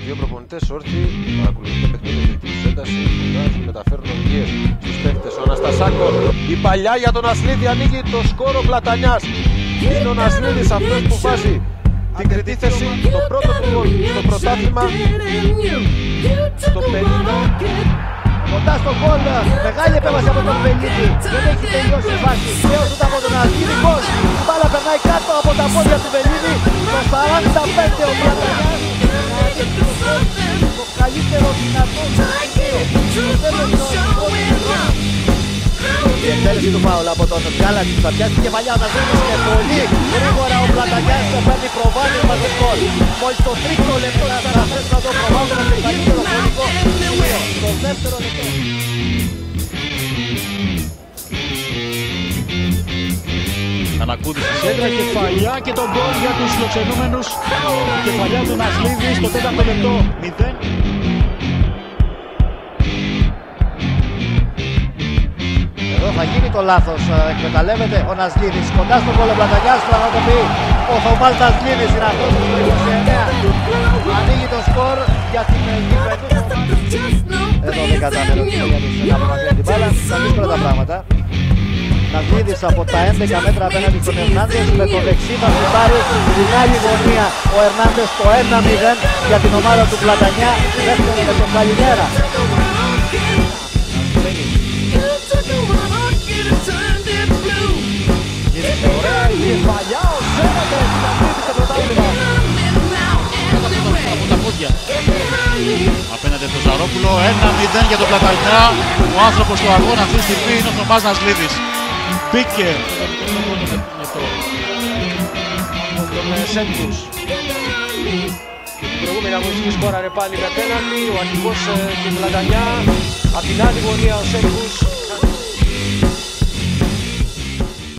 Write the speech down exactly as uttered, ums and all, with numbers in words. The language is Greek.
Δύο προπονητές όρθιοι παρακολουθούν το παιχνίδι με την ένταση, μεταφέρουν οδηγίες στους παίκτες. Ο Αναστασάκος, η παλιά για τον Ασλίδη, ανοίγει το σκόρο Πλατανιάς. Είναι ο Ασλίδης αυτός που βάζει την κριτή θέση, το πρώτο του γκολ στο πρωτάθλημα, στο πενήντα. Κοντά στο γκολ, μεγάλη επέμβαση από τον Πελίδη. Δεν έχει τελειώσει η φάση. Πλέον ούτε από τον Ασλίδη. Γκολ. Η μπάλα περνάει κάτω από τα πόδια του Πελίδη. Το σαράντα πέντε ο Πλατανιάς. Το καλύτερο δυνατό η εκτέλεση του φάουλ από τον Γκάλατη. Θα πιάσει την κεφαλιά να δίνει και πολύ γρήγορα ο Πλατανιάς το παίρνει προβάδισμα στο γκολ. Μόλις το τρίτο λεπτό να καταφέρει να το προβάδισμα με το καλύτερο χρονικό σημείο. Το δεύτερο λεπτό. Ανακούδησε σέντρα, κεφαλιά και τον γκολ για τους φιλοξενούμενους. Κεφαλιά του Νασλίδη στο τέταρτο λεπτό. μηδέν. Εδώ θα γίνει το λάθος, εκμεταλλεύεται ο Νασλίδης. Κοντά στον γκολ ο Πλατανιάς, πραγματοποιεί ο Θωμάς Νασλίδης, είναι αυτός του είκοσι εννέα. Ανοίγει το σκορ για την Κυπρετούς. Εδώ δεν κατάφερε ο Κυπρετούς να απομακρύνει την μπάλα, στα δύσκολα τα πράγματα. Νασλίδης από τα έντεκα μέτρα απέναντι στον Ερνάντες, με το δεξί θα συμπάρει στην άλλη γωνία ο Ερνάντες το ένα μηδέν για την ομάδα του Πλατανιά. Δεύτερο με τον Καλημέρα. Ωραία η κεφαλιά, ο Σέρατες να βρει στο πρωτάθλημα. Από τα πόδια απέναντι στο Ζαρόπουλο, ένα μηδέν για τον Πλατανιά. Ο άνθρωπος του αγώνα αυτή τη στιγμή είναι ο Θωμάς Νασλίδης. Μπήκε με τον Σέντους. Την προηγούμενη αγωνιστική σκόραρε πάλι με πέναλτι. Ο αρχηγός του Πλατανιά, απ' την άλλη γωνία ο Σέντους.